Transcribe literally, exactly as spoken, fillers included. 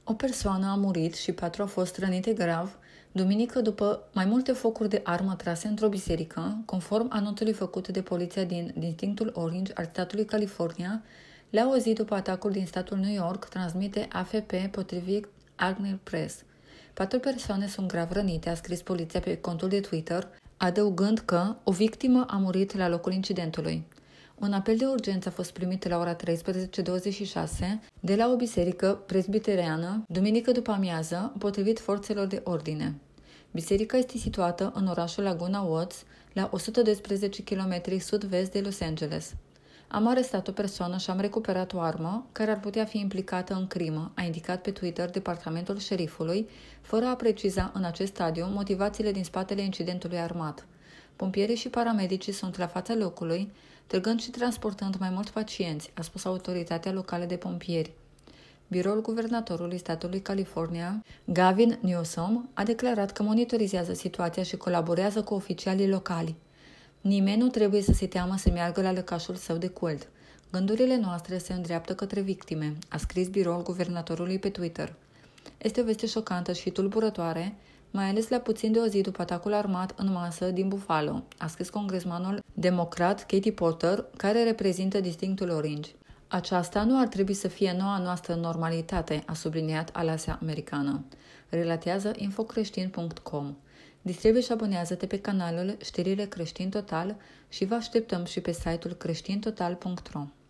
O persoană a murit și patru au fost rănite grav, duminică după mai multe focuri de armă trase într-o biserică, conform anunțului făcut de poliția din Districtul Orange al statului California, la o zi după atacul din statul New York, transmite A F P potrivit Agner Press. Patru persoane sunt grav rănite, a scris poliția pe contul de Twitter, adăugând că o victimă a murit la locul incidentului. Un apel de urgență a fost primit la ora treisprezece douăzeci și șase de la o biserică presbitereană, duminică după amiază, potrivit forțelor de ordine. Biserica este situată în orașul Laguna Woods, la o sută doisprezece kilometri sud-vest de Los Angeles. Am arestat o persoană și am recuperat o armă care ar putea fi implicată în crimă, a indicat pe Twitter departamentul șerifului, fără a preciza în acest stadiu motivațiile din spatele incidentului armat. Pompierii și paramedicii sunt la fața locului, trăgând și transportând mai mulți pacienți, a spus autoritatea locală de pompieri. Biroul guvernatorului statului California, Gavin Newsom, a declarat că monitorizează situația și colaborează cu oficialii locali. Nimeni nu trebuie să se teamă să meargă la lăcașul său de cult. Gândurile noastre se îndreaptă către victime, a scris biroul guvernatorului pe Twitter. Este o veste șocantă și tulburătoare, mai ales la puțin de o zi după atacul armat în masă din Buffalo, a scris congresmanul democrat Katie Porter, care reprezintă Districtul Orange. Aceasta nu ar trebui să fie noua noastră normalitate, a subliniat aleasea americană. Relatează infocreștin punct com. Distribuie și abonează-te pe canalul Știrile Creștin Total și vă așteptăm și pe site-ul creștin total punct ro.